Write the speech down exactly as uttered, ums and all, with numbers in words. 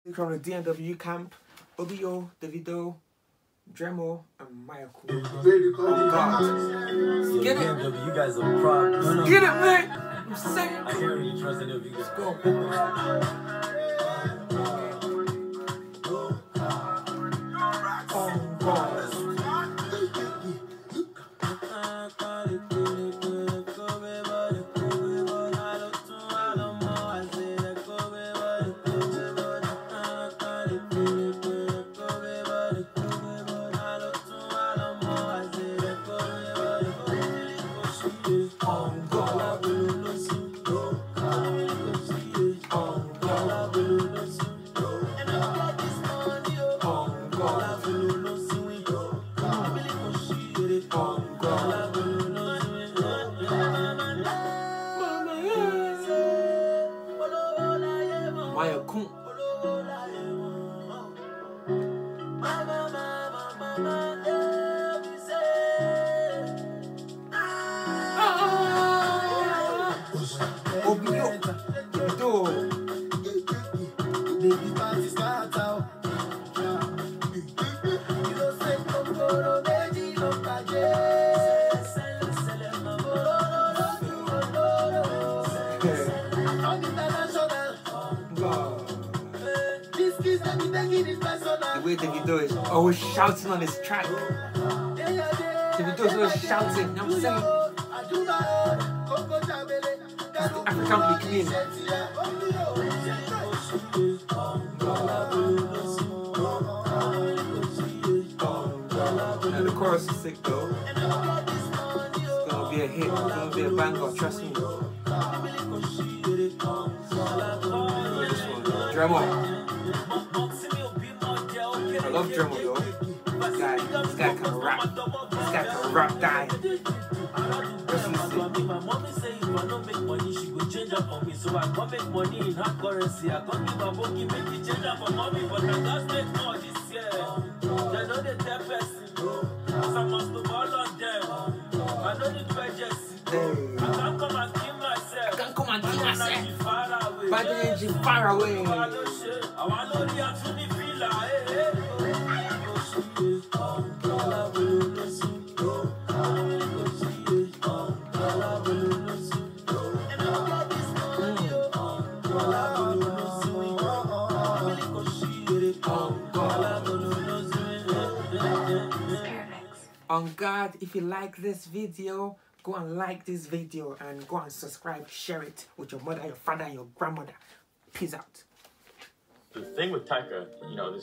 From the D N W camp, Obio, Davido, Dremo, and Mayorkun. Oh God. Get it. You guys are proud. Get it, man. I'm saying. I can't really trust any of you guys. Let's go. Oh God. Mayorkun. Obio, Davido. The way Davido is always shouting on his track. Davido is always shouting, you know what I'm saying? That's the African beginning. Now the chorus is sick though. It's gonna be a hit, it's gonna be a banger, trust me. Dremo. I love Dremo though. This guy, this guy can rap. This guy can rap, guy. Let's listen. My mommy say if I don't make money, she will change up for me. So I can't make money in hard currency. I can't give a bookie, make it change up for mommy. But I just make more this year. They know the ten person. So I must do all on them. I don't need budgets. I can't come and kill myself. I can't come and kill myself. Far away. Bad energy far away. I want to know the truly feel like. On God, if you like this video, go and like this video and go and subscribe, share it with your mother, your father, and your grandmother. Peace out. The thing with Taika, you know, this